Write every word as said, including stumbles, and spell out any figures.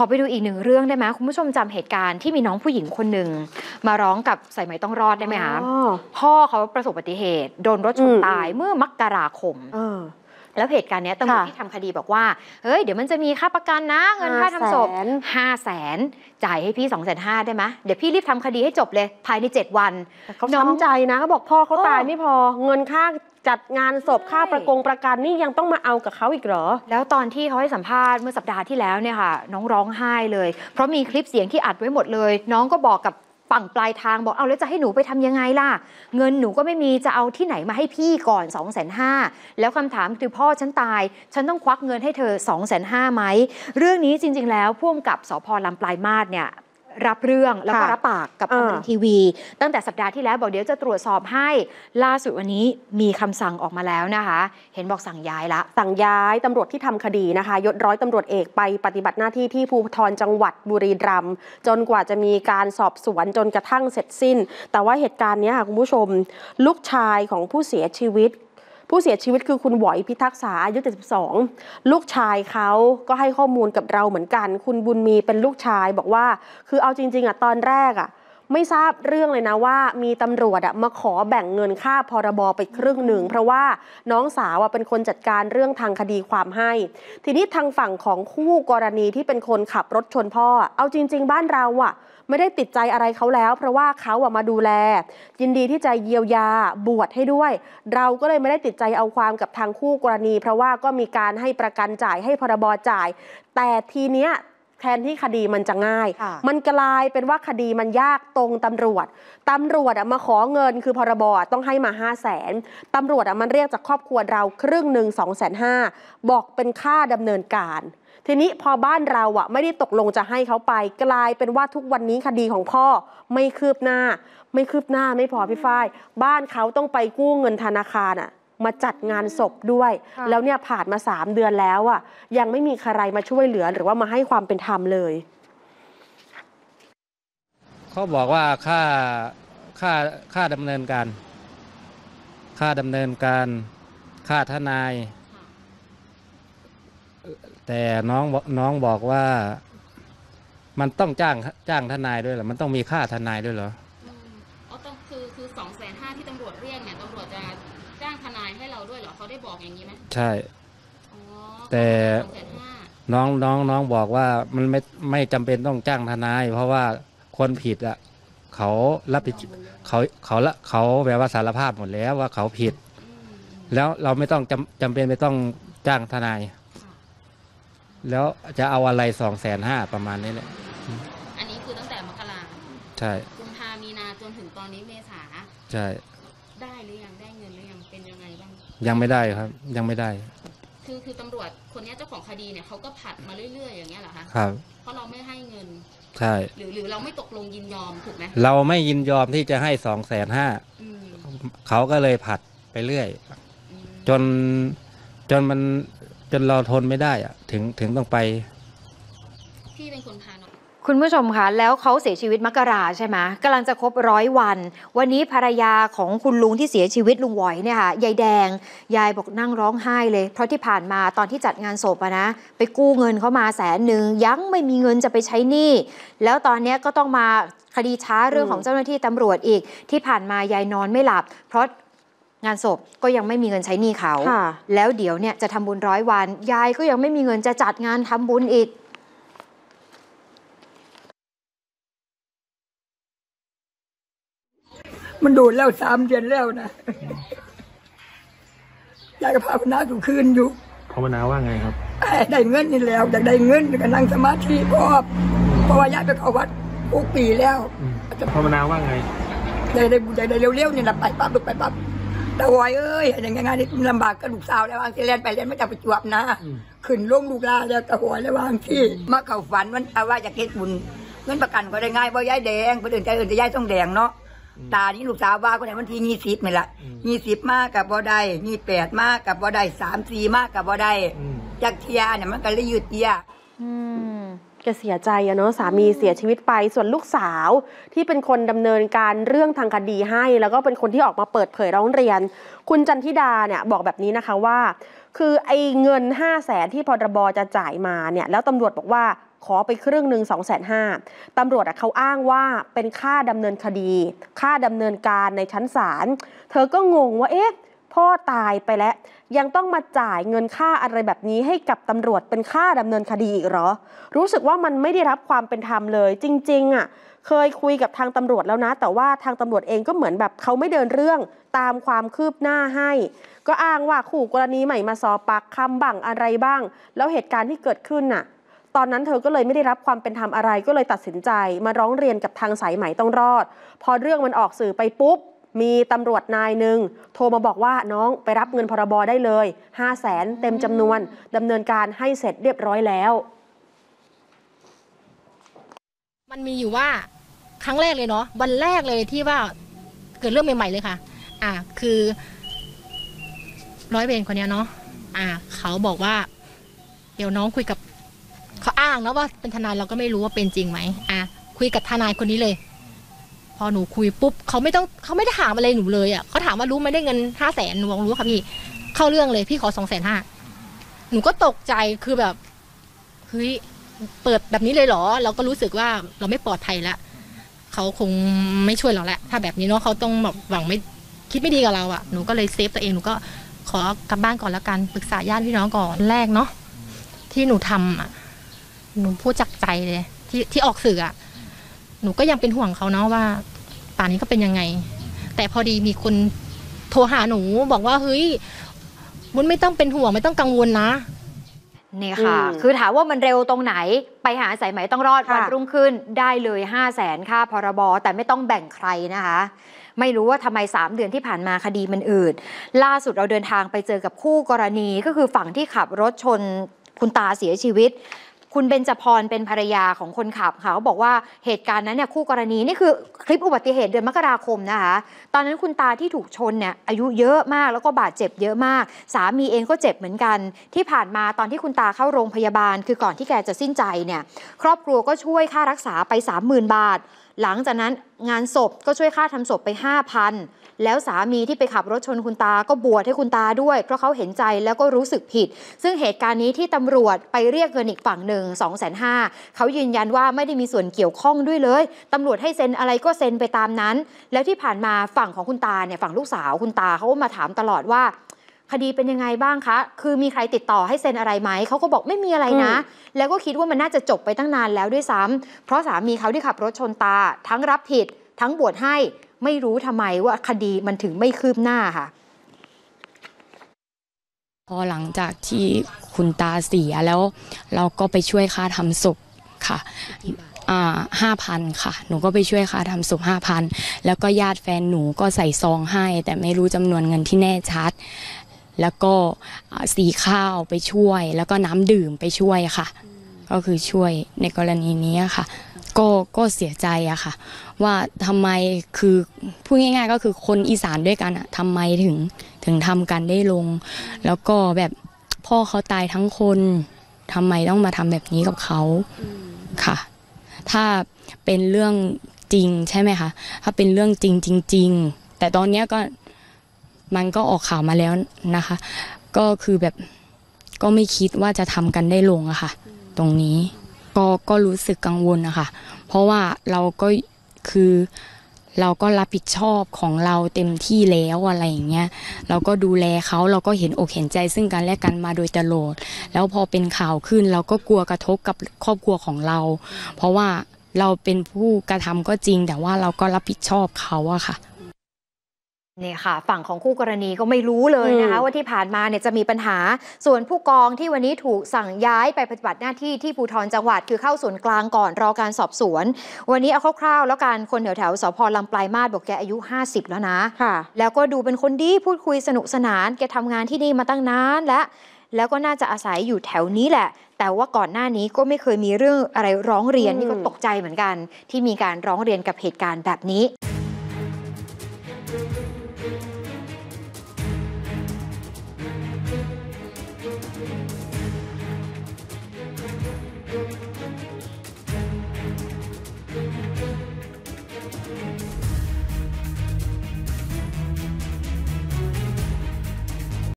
อไปดูอีกหนึ่งเรื่องได้ไหมคุณผู้ชมจำเหตุการณ์ที่มีน้องผู้หญิงคนหนึ่งมาร้องกับสายไหมต้องรอดได้ไหมคะพ่อเขาประสบอุบัติเหตุโดนรถชนตายเมื่อมกราคมแล้วเหตุการณ์นี้ตำรวจที่ทำคดีบอกว่าเฮ้ยเดี๋ยวมันจะมีค่าประกันนะเงินค่าทำศพห้าแสนจ่ายให้พี่สองแสนห้าได้ไหมเดี๋ยวพี่รีบทำคดีให้จบเลยภายในเจ็ดวันเขาช้ำใจนะเขาบอกพ่อเขาตายไม่พอเงินค่าจัดงานศพค่าประกงประกันนี่ยังต้องมาเอากับเขาอีกเหรอแล้วตอนที่เขาให้สัมภาษณ์เมื่อสัปดาห์ที่แล้วเนี่ยค่ะน้องร้องไห้เลยเพราะมีคลิปเสียงที่อัดไว้หมดเลยน้องก็บอกกับฝั่งปลายทางบอกเอาแล้วจะให้หนูไปทำยังไงล่ะเงินหนูก็ไม่มีจะเอาที่ไหนมาให้พี่ก่อน สองแสนห้าหมื่น แล้วคำถามคือพ่อฉันตายฉันต้องควักเงินให้เธอ สองแสนห้าหมื่น ไหมเรื่องนี้จริงๆแล้วผู้กำกับสภ.ลำปลายมาศเนี่ยรับเรื่องแล้วก็รับปากกับอมรินทร์ทีวีตั้งแต่สัปดาห์ที่แล้วบอกเดี๋ยวจะตรวจสอบให้ล่าสุดวันนี้มีคำสั่งออกมาแล้วนะคะเห็นบอกสั่งย้ายละสั่งย้ายตำรวจที่ทำคดีนะคะยศร้อยตำรวจเอกไปปฏิบัติหน้าที่ที่ภูธรจังหวัดบุรีรัมย์จนกว่าจะมีการสอบสวนจนกระทั่งเสร็จสิ้นแต่ว่าเหตุการณ์นี้ค่ะคุณผู้ชมลูกชายของผู้เสียชีวิตผู้เสียชีวิตคือคุณหวอยพิทักษาอายุเจ็ดสิบสองลูกชายเขาก็ให้ข้อมูลกับเราเหมือนกันคุณบุญมีเป็นลูกชายบอกว่าคือเอาจริงๆอ่ะตอนแรกอ่ะไม่ทราบเรื่องเลยนะว่ามีตำรวจอ่ะมาขอแบ่งเงินค่าพรบไปครึ่งหนึ่งเพราะว่าน้องสาวอ่ะเป็นคนจัดการเรื่องทางคดีความให้ทีนี้ทางฝั่งของคู่กรณีที่เป็นคนขับรถชนพ่อเอาจริงๆบ้านเราอ่ะไม่ได้ติดใจอะไรเขาแล้วเพราะว่าเขาอะมาดูแลยินดีที่จะเยียวยาบวชให้ด้วยเราก็เลยไม่ได้ติดใจเอาความกับทางคู่กรณีเพราะว่าก็มีการให้ประกันจ่ายให้พรบจ่ายแต่ทีเนี้ยแทนที่คดีมันจะง่ายมันกลายเป็นว่าคดีมันยากตรงตำรวจตำรวจอะมาขอเงินคือพรบต้องให้มาห้าแสนตำรวจอะมันเรียกจากครอบครัวเราครึ่งหนึ่งสองแสนห้าบอกเป็นค่าดำเนินการทีนี้พอบ้านเราอ่ะไม่ได้ตกลงจะให้เขาไปกลายเป็นว่าทุกวันนี้คดีของพ่อไม่คืบหน้าไม่คืบหน้าไม่พอพี่ฝ้ายบ้านเขาต้องไปกู้เงินธนาคารอ่ะมาจัดงานศพด้วยแล้วเนี่ยผ่านมาสามเดือนแล้วอ่ะยังไม่มีใครมาช่วยเหลือหรือว่ามาให้ความเป็นธรรมเลยเขาบอกว่าค่าค่าค่าดำเนินการค่าดำเนินการค่าทนายแต่น้องน้องบอกว่ามันต้องจ้างจ้างทนายด้วยเหรอมันต้องมีค่าทนายด้วยเหรออ๋อต้องคือคือสองแสนห้าที่ตำรวจเรียกเนี่ยตำรวจจะจ้างทนายให้เราด้วยเหรอเขาได้บอกอย่างนี้ไหมใช่แต่น้องน้องน้องบอกว่ามันไม่ไม่จำเป็นต้องจ้างทนายเพราะว่าคนผิดอ่ะเขารับผิดเขาเขาละเขาแบบว่าสารภาพหมดแล้วว่าเขาผิดแล้วเราไม่ต้องจำจำเป็นไม่ต้องจ้างทนายแล้วจะเอาอะไรสองแสนห้าประมาณนี้แหละอันนี้คือตั้งแต่มกราใช่กุมภามีนาจนถึงตอนนี้เมษาใช่ได้หรือยังได้เงินหรือยังเป็นยังไงบ้างยังไม่ได้ครับยังไม่ได้คือคือตำรวจคนนี้เจ้าของคดีเนี่ยเขาก็ผัดมาเรื่อยๆอย่างเงี้ยเหรอคะครับเพราะเราไม่ให้เงินใช่หรือหรือเราไม่ตกลงยินยอมถูกไหมเราไม่ยินยอมที่จะให้สองแสนห้าเขาก็เลยผัดไปเรื่อยจนจนมันจนเราทนไม่ได้อะถึงถึงต้องไปพี่เป็นคนพาน้องคุณผู้ชมคะแล้วเขาเสียชีวิตมกราใช่ไหมกำลังจะครบร้อยวันวันนี้ภรรยาของคุณลุงที่เสียชีวิตลุงหวอยเนี่ยค่ะยายแดงยายบอกนั่งร้องไห้เลยเพราะที่ผ่านมาตอนที่จัดงานศพอะนะไปกู้เงินเขามาแสนหนึ่งยังไม่มีเงินจะไปใช้หนี้แล้วตอนนี้ก็ต้องมาคดีช้าเรื่องของเจ้าหน้าที่ตำรวจอีกที่ผ่านมายายนอนไม่หลับเพราะงานศพก็ยังไม่มีเงินใช้หนี้เขาแล้วเดี๋ยวเนี่ยจะทำบุญร้อยวันยายก็ยังไม่มีเงินจะจัดงานทำบุญอีกมันโดนแล้วสามเดือนแล้วนะยายก็ภาวนาทุกคืนอยู่ภาวนาว่าไงครับได้เงินนี่แล้วอยากได้เงินก็นั่งสมาธิพอเพราะว่ายายไปเข้าวัดทุกปีแล้วภาวนาว่าไงได้ได้ได้ได้เร็วๆนี่นะไปปั๊บลุกไปปั๊บแต่วอยเอ้ยอย่างงานนี้ลำบากกับลูกสาวแล้ววางที่เล่นไปเล่นไม่จะไปจวบนะขึ้นลงลูกลาแล้วตะหอยแล้ววางที่มาเข้าฝันมันเอาว่าจะเก็บบุญเงินประกันก็ได้ง่ายเพราะยายแดงคนอื่นใจอื่นจะยายต้องแดงเนาะตานี้ลูกสาวว่าคนไหนวันที่ยี่สิบนี่แหละยี่สิบมากกับบ่ได้ยี่แปดมากกับบ่ได้สามสี่มากกับบ่ได้จากเทียเนี่ยมันก็เลยยืดเยียแกเสียใจอะเนาะสามีเสียชีวิตไปส่วนลูกสาวที่เป็นคนดำเนินการเรื่องทางคดีให้แล้วก็เป็นคนที่ออกมาเปิดเผยร้องเรียนคุณจันทิดาเนี่ยบอกแบบนี้นะคะว่าคือไอ้เงินห้าแสนที่พรบจะจ่ายมาเนี่ยแล้วตำรวจบอกว่าขอไปครึ่งหนึ่งสองแสนห้าตำรวจเขาอ้างว่าเป็นค่าดำเนินคดี ค่าดำเนินการในชั้นศาลเธอก็งงว่าเอ๊ะพ่อตายไปแล้วยังต้องมาจ่ายเงินค่าอะไรแบบนี้ให้กับตำรวจเป็นค่าดำเนินคดีอีกเหรอรู้สึกว่ามันไม่ได้รับความเป็นธรรมเลยจริงๆอ่ะเคยคุยกับทางตำรวจแล้วนะแต่ว่าทางตำรวจเองก็เหมือนแบบเขาไม่เดินเรื่องตามความคืบหน้าให้ก็อ้างว่าคู่กรณีใหม่มาสอบปากคำบ้างอะไรบ้างแล้วเหตุการณ์ที่เกิดขึ้นน่ะตอนนั้นเธอก็เลยไม่ได้รับความเป็นธรรมอะไรก็เลยตัดสินใจมาร้องเรียนกับทางสายไหมต้องรอดพอเรื่องมันออกสื่อไปปุ๊บมีตำรวจนายหนึ่งโทรมาบอกว่าน้องไปรับเงินพรบได้เลยห้าแสนเต็มจำนวนดำเนินการให้เสร็จเรียบร้อยแล้วมันมีอยู่ว่าครั้งแรกเลยเนาะวันแรกเลยที่ว่าเกิดเรื่องใหม่ๆเลยค่ะอ่าคือร้อยเวรคนนี้เนาะอ่าเขาบอกว่าเดี๋ยวน้องคุยกับเขาอ้างนะว่าเป็นทนายเราก็ไม่รู้ว่าเป็นจริงไหมอ่าคุยกับทนายคนนี้เลยพอหนูคุยปุ๊บเขาไม่ต้องเขาไม่ได้ถามอะไรหนูเลยอ่ะเขาถามว่ารู้ไหมได้เงินห้าแสนหนูบอกรู้ค่ะพี่เข้าเรื่องเลยพี่ขอสองแสนห้าหนูก็ตกใจคือแบบเฮ้ยเปิดแบบนี้เลยเหรอเราก็รู้สึกว่าเราไม่ปลอดภัยแล้วเขาคงไม่ช่วยเราแล้วถ้าแบบนี้เนาะเขาต้องแบบหวังไม่คิดไม่ดีกับเราอ่ะหนูก็เลยเซฟตัวเองหนูก็ขอกลับบ้านก่อนแล้วกันปรึกษาญาติพี่น้องก่อนแรกเนาะที่หนูทำอ่ะหนูพูดจากใจเลยที่ที่ออกสื่ออ่ะหนูก็ยังเป็นห่วงเขาเนาะว่าป่านนี้ก็เป็นยังไงแต่พอดีมีคนโทรหาหนูบอกว่าเฮ้ยวุ้นไม่ต้องเป็นห่วงไม่ต้องกังวลนะนี่ค่ะคือถามว่ามันเร็วตรงไหนไปหาสายไหมต้องรอดวันรุ่งขึ้นได้เลยห้าแสนค่าพรบแต่ไม่ต้องแบ่งใครนะคะไม่รู้ว่าทำไมสามเดือนที่ผ่านมาคดีมันอืดล่าสุดเราเดินทางไปเจอกับคู่กรณีก็คือฝั่งที่ขับรถชนคุณตาเสียชีวิตคุณเบญจพรเป็นภรรยาของคนขับค่ะเขาบอกว่าเหตุการณ์นั้นเนี่ยคู่กรณีนี่คือคลิปอุบัติเหตุเดือนมกราคมนะคะตอนนั้นคุณตาที่ถูกชนเนี่ยอายุเยอะมากแล้วก็บาดเจ็บเยอะมากสามีเองก็เจ็บเหมือนกันที่ผ่านมาตอนที่คุณตาเข้าโรงพยาบาลคือก่อนที่แกจะสิ้นใจเนี่ยครอบครัวก็ช่วยค่ารักษาไป สามหมื่น บาทหลังจากนั้นงานศพก็ช่วยค่าทำศพไป ห้าพันแล้วสามีที่ไปขับรถชนคุณตาก็บวชให้คุณตาด้วยเพราะเขาเห็นใจแล้วก็รู้สึกผิดซึ่งเหตุการณ์นี้ที่ตำรวจไปเรียกเงินอีกฝั่งหนึ่ง สองแสนห้าหมื่น เขายืนยันว่าไม่ได้มีส่วนเกี่ยวข้องด้วยเลยตำรวจให้เซ็นอะไรก็เซ็นไปตามนั้นแล้วที่ผ่านมาฝั่งของคุณตาเนี่ยฝั่งลูกสาวคุณตาเขาก็มาถามตลอดว่าคดีเป็นยังไงบ้างคะคือมีใครติดต่อให้เซ็นอะไรไหมเขาก็บอกไม่มีอะไรนะแล้วก็คิดว่ามันน่าจะจบไปตั้งนานแล้วด้วยซ้ำเพราะสามีเขาที่ขับรถชนตาทั้งรับผิดทั้งบวชให้ไม่รู้ทำไมว่าคดีมันถึงไม่คืบหน้าค่ะพอหลังจากที่คุณตาเสียแล้วเราก็ไปช่วยค่าทำศพค่ะอ่าห้าพันค่ะหนูก็ไปช่วยค่าทำศพห้าพันแล้วก็ญาติแฟนหนูก็ใส่ซองให้แต่ไม่รู้จำนวนเงินที่แน่ชัดแล้วก็สีข้าวไปช่วยแล้วก็น้ำดื่มไปช่วยค่ะก็คือช่วยในกรณีนี้ค่ะก็ก็เสียใจอะค่ะว่าทำไมคือพูดง่ายๆก็คือคนอีสานด้วยกันอะทำไมถึงถึงทำกันได้ลงแล้วก็แบบพ่อเขาตายทั้งคนทำไมต้องมาทำแบบนี้กับเขาค่ะถ้าเป็นเรื่องจริงใช่ไหมคะถ้าเป็นเรื่องจริงจริงๆแต่ตอนนี้ก็มันก็ออกข่าวมาแล้วนะคะก็คือแบบก็ไม่คิดว่าจะทำกันได้ลงอะค่ะตรงนี้ก็ก็รู้สึกกังวลนะคะเพราะว่าเราก็คือเราก็รับผิดชอบของเราเต็มที่แล้วอะไรอย่างเงี้ยเราก็ดูแลเขาเราก็เห็นอกเห็นใจซึ่งกันและกันมาโดยตลอดแล้วพอเป็นข่าวขึ้นเราก็กลัวกระทบกับครอบครัวของเราเพราะว่าเราเป็นผู้กระทำก็จริงแต่ว่าเราก็รับผิดชอบเขาอะค่ะเนี่ยค่ะฝั่งของคู่กรณีก็ไม่รู้เลยนะคะว่าที่ผ่านมาเนี่ยจะมีปัญหาส่วนผู้กองที่วันนี้ถูกสั่งย้ายไปปฏิบัติหน้าที่ที่ภูธรจังหวัดคือเข้าส่วนกลางก่อนรอการสอบสวนวันนี้เอาคร่าวๆแล้วกันคนแถวแถวสพลำปลายมาศบอกแกอายุห้าสิบแล้วนะแล้วก็ดูเป็นคนดีพูดคุยสนุกสนานแกทำงานที่นี่มาตั้งนานแล้วแล้วก็น่าจะอาศัยอยู่แถวนี้แหละแต่ว่าก่อนหน้านี้ก็ไม่เคยมีเรื่องอะไรร้องเรียนนี่ก็ตกใจเหมือนกันที่มีการร้องเรียนกับเหตุการณ์แบบนี้